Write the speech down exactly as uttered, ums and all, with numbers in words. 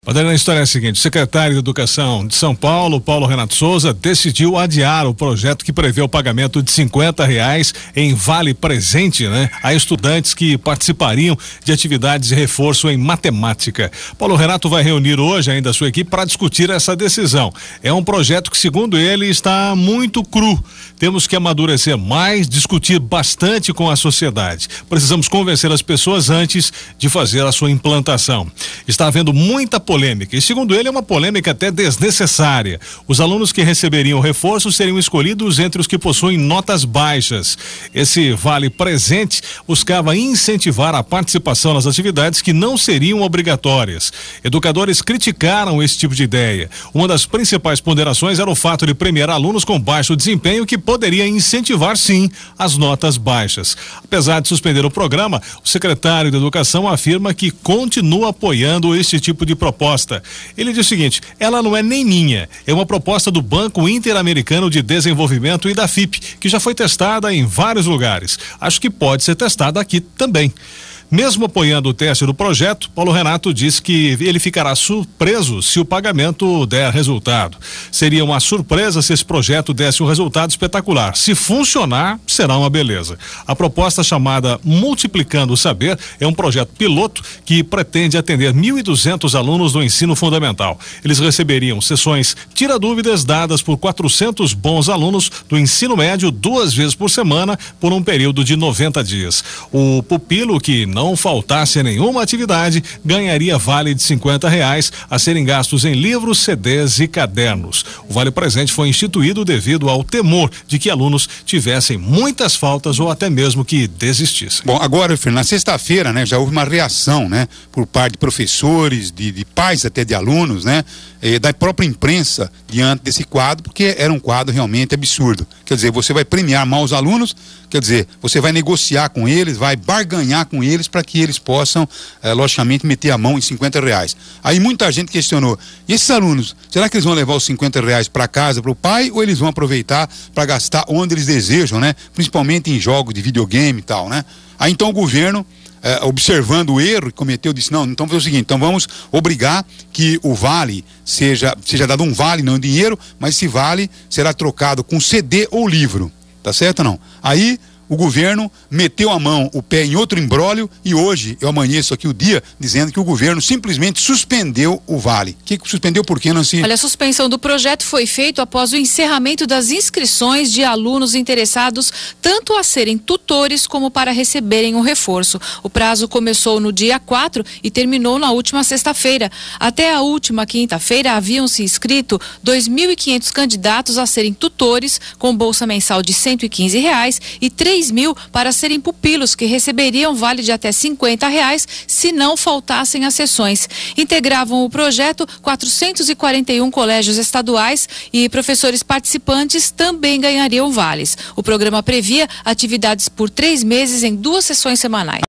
Padre, a história é a seguinte: o secretário de Educação de São Paulo, Paulo Renato Souza, decidiu adiar o projeto que prevê o pagamento de cinquenta reais em vale presente, né, a estudantes que participariam de atividades de reforço em matemática. Paulo Renato vai reunir hoje ainda a sua equipe para discutir essa decisão. É um projeto que, segundo ele, está muito cru. Temos que amadurecer mais, discutir bastante com a sociedade. Precisamos convencer as pessoas antes de fazer a sua implantação. Está havendo muita polêmica, e segundo ele é uma polêmica até desnecessária. Os alunos que receberiam reforço seriam escolhidos entre os que possuem notas baixas. Esse vale presente buscava incentivar a participação nas atividades que não seriam obrigatórias. Educadores criticaram esse tipo de ideia. Uma das principais ponderações era o fato de premiar alunos com baixo desempenho, que poderia incentivar sim as notas baixas. Apesar de suspender o programa, o secretário de Educação afirma que continua apoiando este tipo de proposta. Ele diz o seguinte: ela não é nem minha, é uma proposta do Banco Interamericano de Desenvolvimento e da F I P, que já foi testada em vários lugares. Acho que pode ser testada aqui também. Mesmo apoiando o teste do projeto, Paulo Renato disse que ele ficará surpreso se o pagamento der resultado. Seria uma surpresa se esse projeto desse um resultado espetacular. Se funcionar, será uma beleza. A proposta, chamada Multiplicando o Saber, é um projeto piloto que pretende atender mil e duzentos alunos do ensino fundamental. Eles receberiam sessões tira-dúvidas dadas por quatrocentos bons alunos do ensino médio duas vezes por semana por um período de noventa dias. O pupilo que não não faltasse nenhuma atividade, ganharia vale de cinquenta reais a serem gastos em livros, C Ds e cadernos. O vale presente foi instituído devido ao temor de que alunos tivessem muitas faltas ou até mesmo que desistissem. Bom, agora, Fernando, na sexta-feira, né, já houve uma reação, né, por parte de professores, de, de pais até de alunos, né, eh, da própria imprensa diante desse quadro, porque era um quadro realmente absurdo. Quer dizer, você vai premiar mal os alunos, quer dizer, você vai negociar com eles, vai barganhar com eles para que eles possam, eh, logicamente, meter a mão em cinquenta reais. Aí muita gente questionou: e esses alunos, será que eles vão levar os cinquenta reais para casa, para o pai, ou eles vão aproveitar para gastar onde eles desejam, né? Principalmente em jogos de videogame e tal, né? Aí então o governo, eh, observando o erro que cometeu, disse: não, então vamos fazer o seguinte, então vamos obrigar que o vale seja, seja dado um vale, não dinheiro, mas esse vale será trocado com C D ou livro, tá certo ou não? Aí o governo meteu a mão, o pé em outro imbróglio, e hoje eu amanheço aqui o dia dizendo que o governo simplesmente suspendeu o vale. Que suspendeu por quê, Nancy? Olha, a suspensão do projeto foi feita após o encerramento das inscrições de alunos interessados tanto a serem tutores como para receberem o reforço. O prazo começou no dia quatro e terminou na última sexta-feira. Até a última quinta-feira haviam se inscrito dois mil e quinhentos candidatos a serem tutores com bolsa mensal de cento e quinze reais e três mil para serem pupilos, que receberiam vale de até cinquenta reais se não faltassem as sessões. Integravam o projeto quatrocentos e quarenta e um colégios estaduais, e professores participantes também ganhariam vales. O programa previa atividades por três meses em duas sessões semanais.